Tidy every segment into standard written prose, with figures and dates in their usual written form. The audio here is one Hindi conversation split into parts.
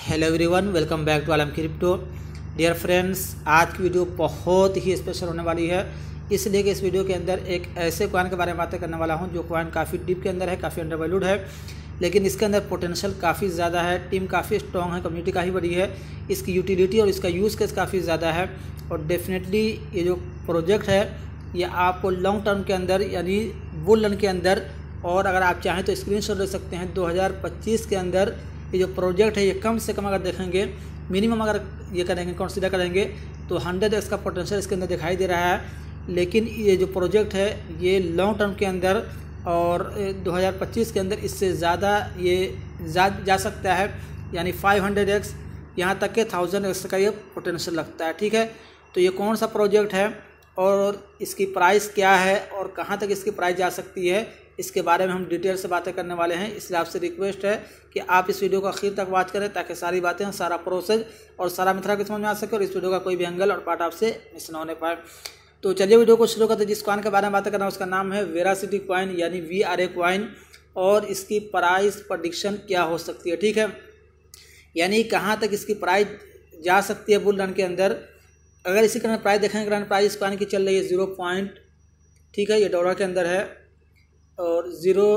Hello everyone, welcome back to Alam crypto. Dear friends, आज की वीडियो बहुत ही स्पेशल होने वाली है, इसलिए कि इस वीडियो के अंदर एक ऐसे कॉइन के बारे में बातें करने वाला हूं जो कॉइन काफ़ी डीप के अंदर है, काफ़ी अंडरवैल्यूड है, लेकिन इसके अंदर पोटेंशियल काफ़ी ज़्यादा है। टीम काफ़ी स्ट्रॉन्ग है, कम्युनिटी काफ़ी बड़ी है, इसकी यूटिलिटी और इसका यूज़ केस काफ़ी ज़्यादा है। और डेफिनेटली ये जो प्रोजेक्ट है ये आपको लॉन्ग टर्म के अंदर यानी बुल रन के अंदर, और अगर आप चाहें तो स्क्रीनशॉट ले सकते हैं, 2025 के अंदर ये जो प्रोजेक्ट है ये कम से कम अगर देखेंगे, मिनिमम अगर ये करेंगे कंसीडर करेंगे तो 100x का पोटेंशियल इसके अंदर दिखाई दे रहा है। लेकिन ये जो प्रोजेक्ट है ये लॉन्ग टर्म के अंदर और 2025 के अंदर इससे ज़्यादा ये जा सकता है, यानी 500x यहाँ तक के 1000x का ये पोटेंशियल लगता है। ठीक है, तो ये कौन सा प्रोजेक्ट है और इसकी प्राइस क्या है और कहाँ तक इसकी प्राइस जा सकती है, इसके बारे में हम डिटेल से बातें करने वाले हैं। इसलिए आपसे रिक्वेस्ट है कि आप इस वीडियो को आखिर तक वॉच करें ताकि सारी बातें, सारा प्रोसेस और सारा मेथड आपको समझ में आ सके और इस वीडियो का कोई भी एंगल और पार्ट आपसे मिस न होने पाए। तो चलिए वीडियो को शुरू करते हैं। जिस कॉइन के बारे में बातें करना है उसका नाम है वेरासिटी कॉइन यानी VRA कॉइन, और इसकी प्राइस प्रेडिक्शन क्या हो सकती है। ठीक है, यानी कहाँ तक इसकी प्राइस जा सकती है बुल रन के अंदर। अगर इसी करंट प्राइस देखेंगे, करंट प्राइस इस कॉइन की चल रही है 0. ठीक है, ये डॉलर के अंदर है और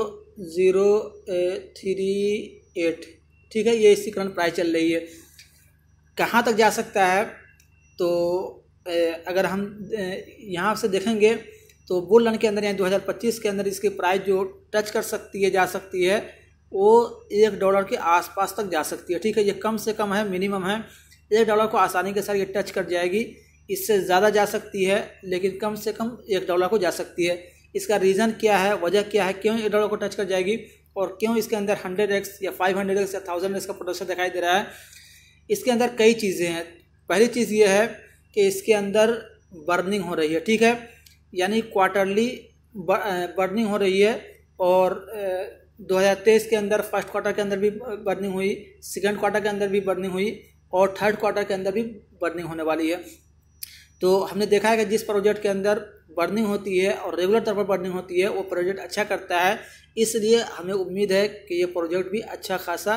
0.038। ठीक है, ये इसकी करंट प्राइस चल रही है। कहाँ तक जा सकता है, तो अगर हम यहाँ से देखेंगे तो बुल रन के अंदर यानी 2025 के अंदर इसकी प्राइस जो टच कर सकती है, जा सकती है, वो $1 के आसपास तक जा सकती है। ठीक है, ये कम से कम है, मिनिमम है, $1 को आसानी के साथ ये टच कर जाएगी। इससे ज़्यादा जा सकती है लेकिन कम से कम $1 को जा सकती है। इसका रीज़न क्या है, वजह क्या है, क्यों $1 को टच कर जाएगी और क्यों इसके अंदर 100x या 500x या 1000x का पोटेंशियल दिखाई दे रहा है। इसके अंदर कई चीज़ें हैं। पहली चीज़ ये है कि इसके अंदर बर्निंग हो रही है। ठीक है, यानी क्वार्टरली बर्निंग हो रही है और 2023 के अंदर फर्स्ट क्वार्टर के अंदर भी बर्निंग हुई, सेकंड क्वार्टर के अंदर भी बर्निंग हुई और थर्ड क्वार्टर के अंदर भी बर्निंग होने वाली है। तो हमने देखा है कि जिस प्रोजेक्ट के अंदर बर्निंग होती है और रेगुलर तौर पर बर्निंग होती है वो प्रोजेक्ट अच्छा करता है, इसलिए हमें उम्मीद है कि ये प्रोजेक्ट भी अच्छा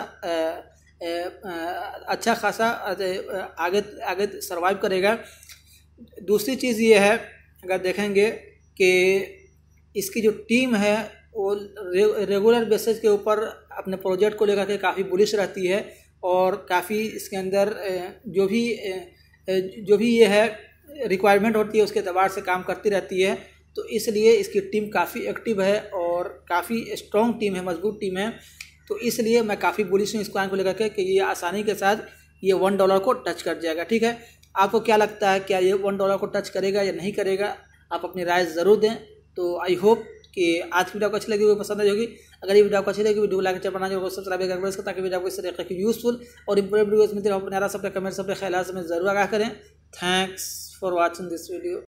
खासा आगे सरवाइव करेगा। दूसरी चीज़ ये है, अगर देखेंगे कि इसकी जो टीम है वो रेगुलर बेसिस के ऊपर अपने प्रोजेक्ट को लेकर के काफ़ी बुलिश रहती है और काफ़ी इसके अंदर जो भी ये है रिक्वायरमेंट होती है उसके एतबार से काम करती रहती है। तो इसलिए इसकी टीम काफ़ी एक्टिव है और काफ़ी स्ट्रॉन्ग टीम है, मजबूत टीम है। तो इसलिए मैं काफ़ी बुलिश हूँ इस कॉइन को लेकर के कि ये आसानी के साथ ये $1 को टच कर जाएगा। ठीक है, आपको क्या लगता है, क्या ये $1 को टच करेगा या नहीं करेगा? आप अपनी राय ज़रूर दें। तो आई होप कि आज की वीडियो को अच्छी लगी होगी, पसंद आई होगी। अगर ये वीडियो आपको अच्छी लगी, वीडियो को लाइक बनाना जो सब्सक्राइब कर ताकि वीडियो आपको इस तरह की यूजफुल और इंपॉर्टेंट वीडियोस मिलती रहे। अपने सब कमेंट सब ख्याल में ज़रूर आगाह करें। Thanks for watching this video.